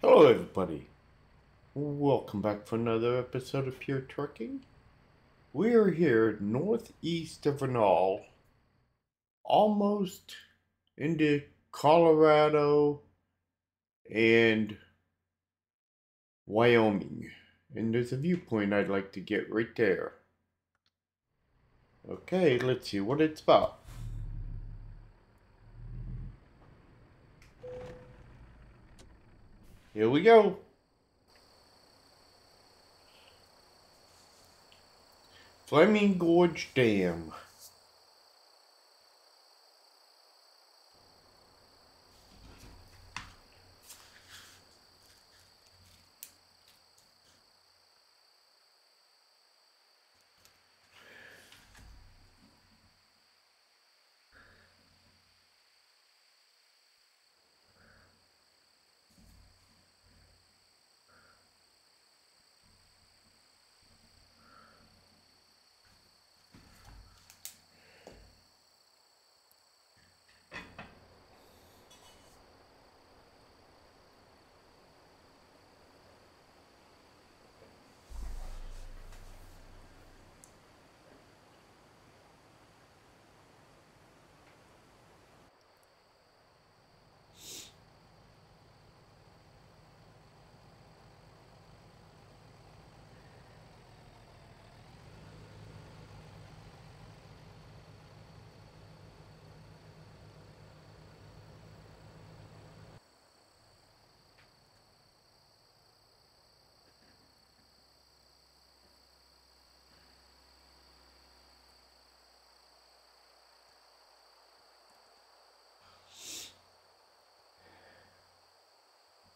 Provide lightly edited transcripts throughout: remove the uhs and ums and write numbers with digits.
Hello everybody, welcome back for another episode of Pure Trucking. We are here northeast of Renal, almost into Colorado and Wyoming. And there's a viewpoint I'd like to get right there. Okay, let's see what it's about. Here we go. Flaming Gorge Dam.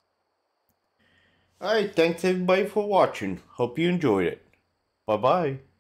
Alright, thanks everybody for watching. Hope you enjoyed it. Bye bye.